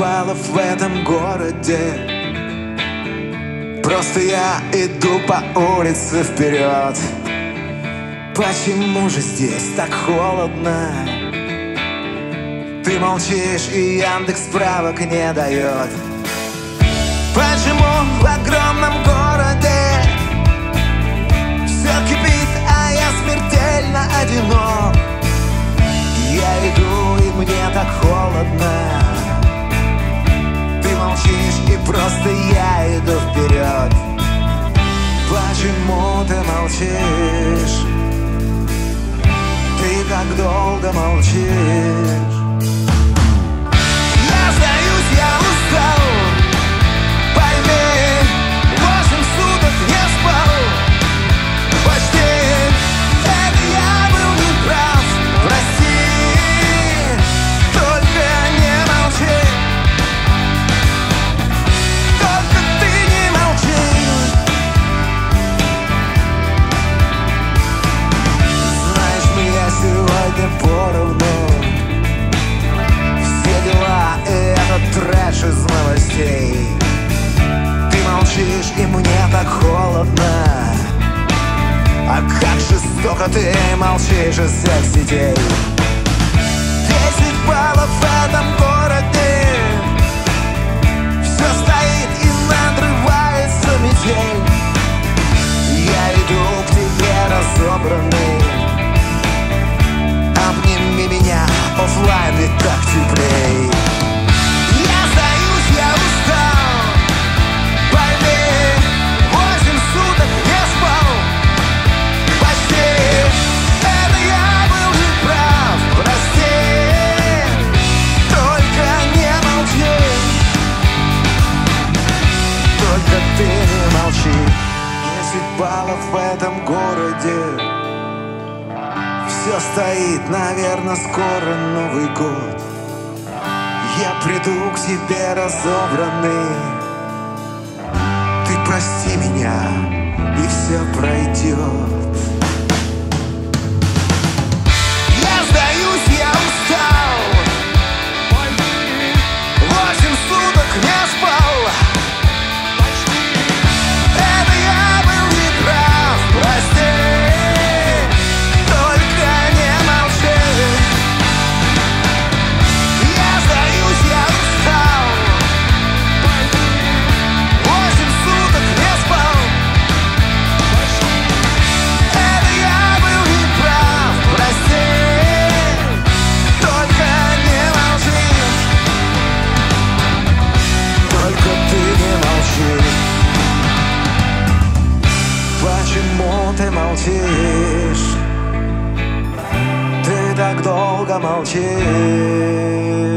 баллов в этом городе. Просто я иду по улице вперед. Почему же здесь так холодно? Ты молчишь, и Яндекс справок не дает. Почему в огромном городе все кипит, а я смертельно одинок? Я иду, и мне так холодно. Ты молчишь, и просто я иду вперед. Почему ты молчишь? Ты так долго молчишь. Я сдаюсь, я устал. Пойми, 8 суток не спал. Почти. Это я был неправ. Прости. Только не молчи. Только ты не молчи. Знаешь, меня сегодня поровну. Все дела и этот трэш из новостей. Ты молчишь, и мне так холодно. А как жестоко ты молчишь из всех сетей. 10 баллов в этом городе. Все стоит и надрывается метель. Я иду к тебе разобранный. Обними меня оффлайн, ведь так теплей. Я сдаюсь, я устал. Пойми, 8 суток не спал. Почти. Это я был неправ. Прости. Только не молчи. Только ты не молчи. 10 баллов в этом городе. Все стоит, наверное, скоро Новый год. Я приду к тебе разобранный. Ты прости меня, и все пройдет. Я сдаюсь, я устал. 8 суток не спал. Это я был неправ. Прости. Почему ты молчишь? Ты так долго молчишь.